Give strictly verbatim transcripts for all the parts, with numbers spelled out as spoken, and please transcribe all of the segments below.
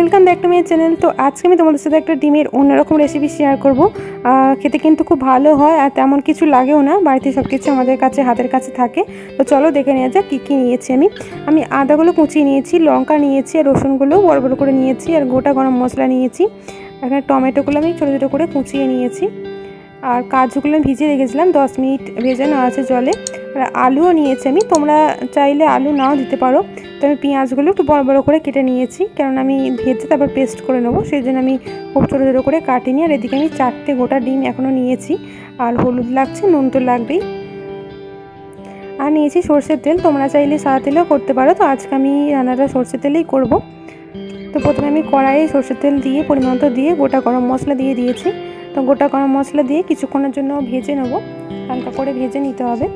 Welcome back to my channel. তো আজকে আমি তোমাদের সাথে একটা ডিমের অন্যরকম রেসিপি শেয়ার করব। খেতে কিন্তু খুব ভালো হয় আর তেমন কিছু লাগেও না, বাড়িতে সব কিছু আমাদের কাছে হাতের কাছে থাকে। তো চলো দেখে নেওয়া যাক কী কী নিয়েছি। আমি আমি আদাগুলো কুচিয়ে নিয়েছি, লঙ্কা নিয়েছি, আর রসুনগুলো বড় বড় করে নিয়েছি, আর গোটা গরম মশলা নিয়েছি। এখানে টমেটোগুলো আমি ছোটো ছোটো করে কুচিয়ে নিয়েছি, আর কাজুগুলো আমি ভিজিয়ে রেখেছিলাম, দশ মিনিট ভেজে নেওয়া আছে জলে। আর আলুও নিয়েছি আমি, তোমরা চাইলে আলু নাও দিতে পারো। তো আমি পেঁয়াজগুলো একটু বড় বড় করে কেটে নিয়েছি, কারণ আমি ভেজে তারপর পেস্ট করে নেবো, সেই জন্য আমি খুব ছোটো ছোটো করে কাটিনি। আর এদিকে আমি চারটে গোটা ডিম এখনও নিয়েছি, আর হলুদ লাগছে, নুন তো লাগবেই। আর নিয়েছি সর্ষের তেল, তোমরা চাইলে সাদা তেলেও করতে পারো। তো আজকে আমি রান্নাটা সর্ষের তেলেই করব। তো প্রথমে আমি কড়াইয়ে সর্ষের তেল দিয়ে পরিমাণ মতো দিয়ে গোটা গরম মশলা দিয়ে দিয়েছি। তো গোটা গরম মশলা দিয়ে কিছুক্ষণের জন্য ভেজে নেব, হালকা করে ভেজে নিতে হবে।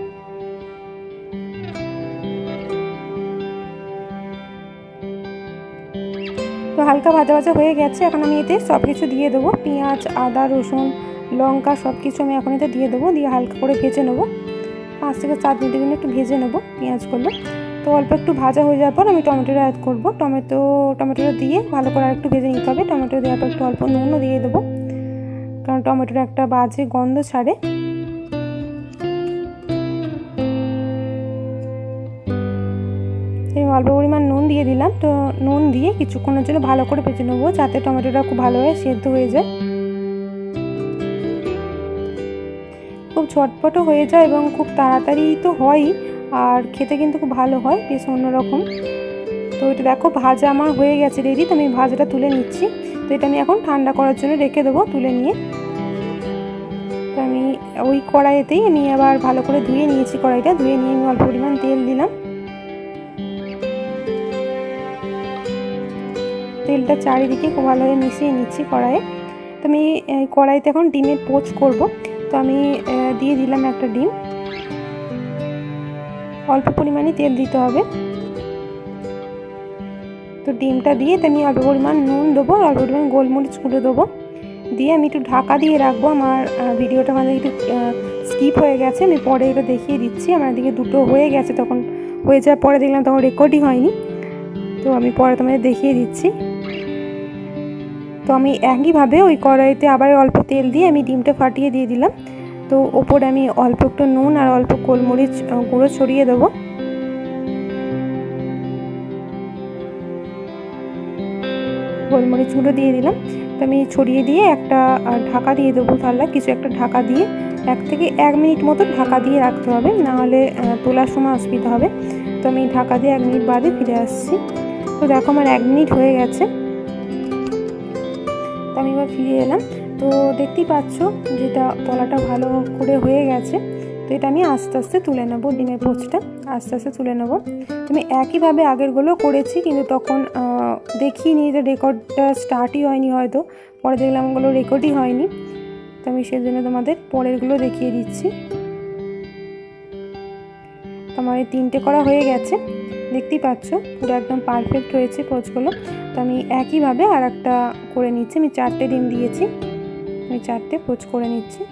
তো হালকা ভাজা ভাজা হয়ে গেছে, এখন আমি এতে সব কিছু দিয়ে দেবো, পেঁয়াজ, আদা, রসুন, লঙ্কা সব কিছু আমি এখন এতে দিয়ে দেবো, দিয়ে হালকা করে ভেজে নেবো। পাঁচ থেকে সাত মিনিটের জন্য একটু ভেজে নেবো পেঁয়াজগুলো। তো অল্প একটু ভাজা হয়ে যাওয়ার পর আমি টমেটোটা অ্যাড করবো। টমেটো টমেটোটা দিয়ে ভালো করে আর একটু ভেজে নিতে হবে। টমেটো দেওয়ার পর একটু অল্প নুনও দিয়ে দেবো, কারণ টমেটোর একটা বাজে গন্ধ ছাড়ে। আমি অল্প পরিমাণ নুন দিয়ে দিলাম। তো নুন দিয়ে কিছুক্ষণের জন্য ভালো করে ভেজে নেবো, যাতে টমেটোটা খুব ভালোভাবে সেদ্ধ হয়ে যায়, খুব ঝটপটও হয়ে যায় এবং খুব তাড়াতাড়ি তো হয়ই, আর খেতে কিন্তু খুব ভালো হয়, বেশ অন্যরকম। তো এটা দেখো ভাজা আমার হয়ে গেছে রেডি। তো আমি ভাজাটা তুলে নিচ্ছি। তো এটা আমি এখন ঠান্ডা করার জন্য রেখে দেবো তুলে নিয়ে। তো আমি ওই কড়াইতেই আমি আবার ভালো করে ধুয়ে নিয়েছি, কড়াইটা ধুয়ে নিয়ে আমি অল্প পরিমাণ তেল দিলাম। তেলটা চারিদিকে খুব ভালোভাবে মিশিয়ে নিচ্ছি কড়াইয়ে। তো আমি কড়াইতে এখন ডিমের পোচ করব। তো আমি দিয়ে দিলাম একটা ডিম, অল্প পরিমাণে তেল দিতে হবে। তো ডিমটা দিয়ে তো আমি অল্প পরিমাণ নুন দেবো, অল্প পরিমাণ গোলমরিচ গুঁড়ো দেবো, দিয়ে আমি একটু ঢাকা দিয়ে রাখবো। আমার ভিডিওটা আমাদের একটু স্কিপ হয়ে গেছে, আমি পরে এটা দেখিয়ে দিচ্ছি। আমার দিকে দুটো হয়ে গেছে, তখন হয়ে যাওয়ার পরে দেখলাম তখন রেকর্ডই হয়নি, তো আমি পরে তোমাদের দেখিয়ে দিচ্ছি। তো আমি একইভাবে ওই কড়াইতে আবার অল্প তেল দিয়ে আমি ডিমটা ফাটিয়ে দিয়ে দিলাম। তো ওপরে আমি অল্প একটু নুন আর অল্প গোলমরিচ গুঁড়ো ছড়িয়ে দেবো। গোলমরিচ গুঁড়ো দিয়ে দিলাম। তো আমি ছড়িয়ে দিয়ে একটা ঢাকা দিয়ে দেবো, তাহলে কিছু একটা ঢাকা দিয়ে এক থেকে এক মিনিট মতো ঢাকা দিয়ে রাখতে হবে, নাহলে তোলার সময় অসুবিধা হবে। তো আমি ঢাকা দিয়ে এক মিনিট বাদে ফিরে আসছি। তো দেখো আমার এক মিনিট হয়ে গেছে। তো আমি এবার ফিরে এলাম। তো দেখতেই পাচ্ছ যেটা তলাটা ভালো করে হয়ে গেছে। তো এটা আমি আস্তে আস্তে তুলে নেবো, ডিমের পোচটা আস্তে আস্তে তুলে নেবো। তো আমি একইভাবে আগেরগুলো করেছি, কিন্তু তখন দেখিনি যে রেকর্ডটা স্টার্টই হয়নি, হয়তো পরে দেখলাম ওগুলো রেকর্ডই হয়নি। তো আমি সেই জন্য তোমাদের পরেরগুলো দেখিয়ে দিচ্ছি। তো আমার এই তিনটে করা হয়ে গেছে, দেখতেই পাচ্ছ পুরো একদম পারফেক্ট হয়েছে পোচগুলো। তো আমি একইভাবে আর একটা করে নিচ্ছি। আমি চারটে ডিম দিয়েছি, আমি চারটে পোচ করে নিচ্ছি।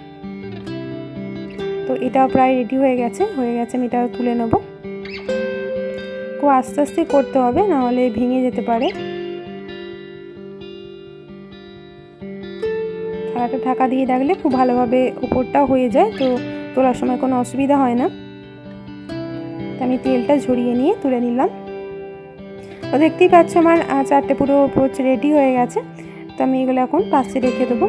তো এটা প্রায় রেডি হয়ে গেছে হয়ে গেছে আমি এটা তুলে নেব। খুব আস্তে আস্তে করতে হবে, নাহলে ভেঙে যেতে পারে। থালাটা ঢাকা দিয়ে রাখলে খুব ভালোভাবে উপরটাও হয়ে যায়, তো তোলার সময় কোনো অসুবিধা হয় না। তো আমি তেলটা ঝরিয়ে নিয়ে তুলে নিলাম। তো দেখতেই পাচ্ছ আমার চারটে পুরো পোচ রেডি হয়ে গেছে। তো আমি এগুলো এখন পাশে রেখে দেবো।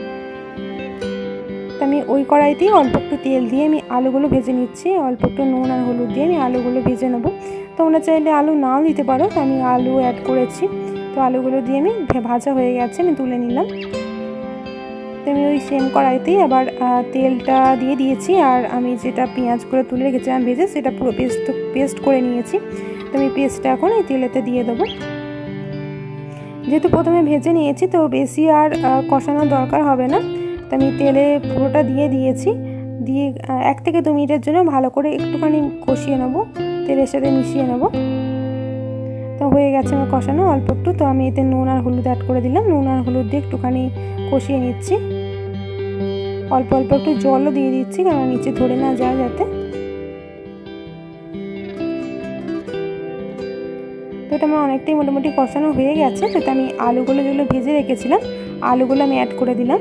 তো আমি ওই কড়াইতেই অল্প একটু তেল দিয়ে আমি আলুগুলো ভেজে নিচ্ছি, অল্প একটু নুন আর হলুদ দিয়ে আমি আলুগুলো ভেজে নেবো। তোমরা চাইলে আলু নাও দিতে পারো, তো আমি আলু অ্যাড করেছি। তো আলুগুলো দিয়ে আমি ভাজা হয়ে গেছে, আমি তুলে নিলাম। তো আমি ওই সেম কড়াইতেই আবার তেলটা দিয়ে দিয়েছি, আর আমি যেটা পেঁয়াজ করে তুলে রেখেছিলাম ভেজে, সেটা পুরো পেস্ট পেস্ট করে নিয়েছি। তো আমি পেস্টটা এখন এই তেলেতে দিয়ে দেবো। যেহেতু প্রথমে ভেজে নিয়েছি, তো বেশি আর কষানোর দরকার হবে না। তো আমি তেলে পুরোটা দিয়ে দিয়েছি, দিয়ে এক থেকে দু মিনিটের জন্য ভালো করে একটুখানি কষিয়ে নেবো, তেলের সাথে মিশিয়ে নেব। তো হয়ে গেছে আমার কষানো অল্প একটু। তো আমি এতে নুন আর হলুদ অ্যাড করে দিলাম, নুন আর হলুদ দিয়ে একটুখানি কষিয়ে নিচ্ছি। অল্প অল্প একটু জলও দিয়ে দিচ্ছি, কারণ নিচে ধরে না যায় যাতে। তো এটা আমার অনেকটাই মোটামুটি কষানো হয়ে গেছে। তো আমি আলুগুলো যেগুলো ভেজে রেখেছিলাম আলুগুলো আমি অ্যাড করে দিলাম।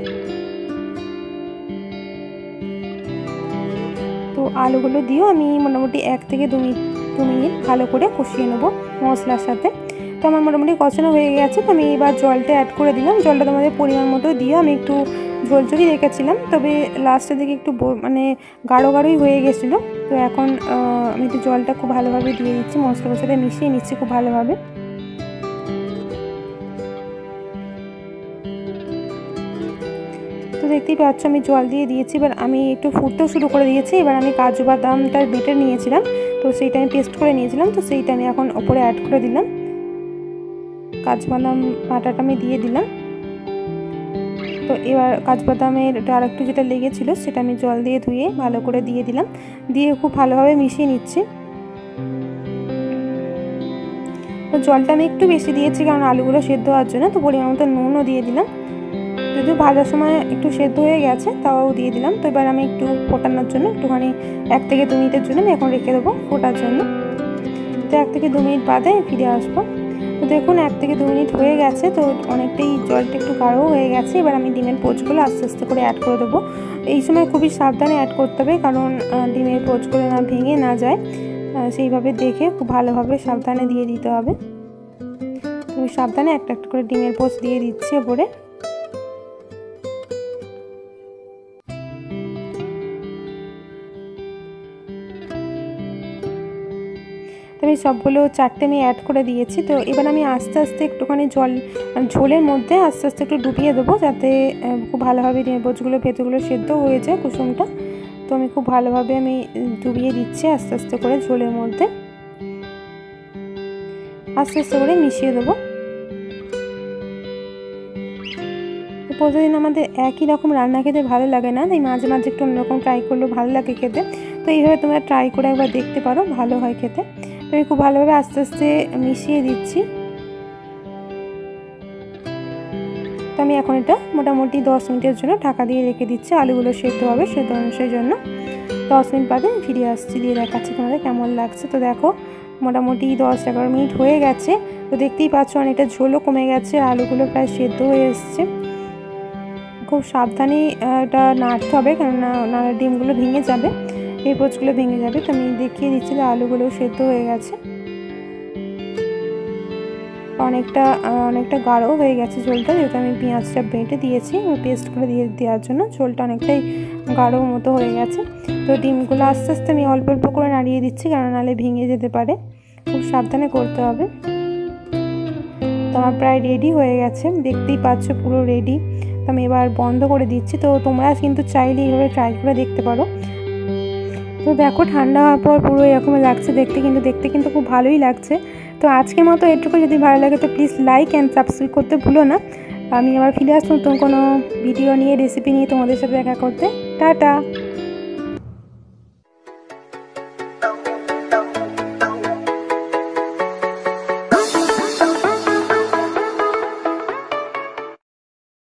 তো আলুগুলো দিয়েও আমি মোটামুটি এক থেকে দু মিনিট দু মিনিট ভালো করে কষিয়ে নেবো মশলার সাথে। তো আমার মোটামুটি কষানো হয়ে গেছে। তো আমি এবার জলটা অ্যাড করে দিলাম। জলটা তোমাদের পরিমাণ মতো দিয়ে আমি একটু ঝোলঝোলই রেখেছিলাম, তবে লাস্টের দিকে একটু মানে গাঢ় গাঢ়ই হয়ে গেছিলো। তো এখন আমি একটু জলটা খুব ভালোভাবে দিয়ে দিচ্ছি, মশলার সাথে মিশিয়ে নিচ্ছি খুব ভালোভাবে। তো দেখতেই পাচ্ছ আমি জল দিয়ে দিয়েছি, এবার আমি একটু ফুটতেও শুরু করে দিয়েছি। এবার আমি কাজু বাদামটা বেটে নিয়েছিলাম, তো সেইটা আমি পেস্ট করে নিয়েছিলাম, তো সেইটা আমি এখন ওপরে অ্যাড করে দিলাম। কাজু বাদাম বাটাটা আমি দিয়ে দিলাম। তো এবার কাজু বাদামের আর একটু যেটা লেগেছিলো সেটা আমি জল দিয়ে ধুয়ে ভালো করে দিয়ে দিলাম, দিয়ে খুব ভালোভাবে মিশিয়ে নিচ্ছি। তো জলটা আমি একটু বেশি দিয়েছি কারণ আলুগুলো সেদ্ধ হওয়ার জন্য। তো পরিমাণ মতো নুনও দিয়ে দিলাম, যদিও ভাজার সময় একটু সেদ্ধ হয়ে গেছে তাও দিয়ে দিলাম। তো এবার আমি একটু ফোটানোর জন্য একটুখানি এক থেকে দু মিনিটের জন্য আমি এখন রেখে দেবো ফোটার জন্য। তো এক থেকে দু মিনিট বাদে ফিরে আসবো। তো দেখুন এক থেকে দু মিনিট হয়ে গেছে, তো অনেকটাই জলটা একটু গাঢ় হয়ে গেছে। এবার আমি ডিমের পোচগুলো আস্তে আস্তে করে অ্যাড করে দেবো। এই সময় খুবই সাবধানে অ্যাড করতে হবে, কারণ ডিমের পোচগুলো না ভেঙে না যায়, সেইভাবে দেখে খুব ভালোভাবে সাবধানে দিয়ে দিতে হবে। তো সাবধানে একটা একটা করে ডিমের পোচ দিয়ে দিচ্ছি ওপরে। আমি সবগুলো চারটে আমি অ্যাড করে দিয়েছি। তো এবার আমি আস্তে আস্তে একটুখানি জল ঝোলের মধ্যে আস্তে আস্তে একটু ডুবিয়ে দেবো, যাতে খুব ভালোভাবে ডিমের পোচগুলো ভেতরগুলো সেদ্ধ হয়ে যায় কুসুমটা। তো আমি খুব ভালোভাবে আমি ডুবিয়ে দিচ্ছি আস্তে আস্তে করে ঝোলের মধ্যে, আস্তে আস্তে করে মিশিয়ে দেবো। প্রতিদিন আমাদের একই রকম রান্না খেতে ভালো লাগে না, তাই মাঝে মাঝে একটু অন্যরকম ট্রাই করলেও ভালো লাগে খেতে। তো এইভাবে তোমরা ট্রাই করে একবার দেখতে পারো, ভালো হয় খেতে। তো আমি খুব ভালোভাবে আস্তে আস্তে মিশিয়ে দিচ্ছি। তো আমি এখন এটা মোটামুটি দশ মিনিটের জন্য ঢাকা দিয়ে রেখে দিচ্ছি, আলুগুলো সেদ্ধ হবে সেদ্ধ অনুসারে জন্য। দশ মিনিট বাদে ফিরে আসছি, দিয়ে দেখাচ্ছি তোমাদের কেমন লাগছে। তো দেখো মোটামুটি দশ এগারো মিনিট হয়ে গেছে। তো দেখতেই পাচ্ছ অনেকটা ঝোলও কমে গেছে, আলুগুলো প্রায় সেদ্ধ হয়ে এসছে। খুব সাবধানে এটা নাড়তে হবে, কেননা নাড়া ডিমগুলো ভেঙে যাবে, এই পোচগুলো ভেঙে যাবে। তো আমি দেখিয়ে দিচ্ছি যে আলুগুলো সেদ্ধ হয়ে গেছে, অনেকটা অনেকটা গাঢ় হয়ে গেছে ঝোলটা, যেহেতু আমি পেঁয়াজটা বেটে দিয়েছি পেস্ট করে দিয়ে দেওয়ার জন্য ঝোলটা অনেকটাই গাঢ় মতো হয়ে গেছে। তো ডিমগুলো আস্তে আস্তে আমি অল্প অল্প করে নাড়িয়ে দিচ্ছি, কারণ নাহলে ভেঙে যেতে পারে, খুব সাবধানে করতে হবে। তো আমার প্রায় রেডি হয়ে গেছে, দেখতেই পাচ্ছ পুরো রেডি। তো আমি এবার বন্ধ করে দিচ্ছি। তো তোমরা কিন্তু চাইলে এইভাবে ট্রাই করে দেখতে পারো। তো দেখো ঠান্ডা হওয়ার পর পুরো এরকম লাগছে দেখতে, কিন্তু দেখতে কিন্তু খুব ভালোই লাগছে। তো আজকের মতো এটুকু, যদি ভালো লাগে তো প্লিজ লাইক অ্যান্ড সাবস্ক্রাইব করতে ভুলো না। আমি আবার ফিরে আসবো নতুন কোনো ভিডিও নিয়ে, রেসিপি নিয়ে তোমাদের সাথে দেখা করতে। টাটা।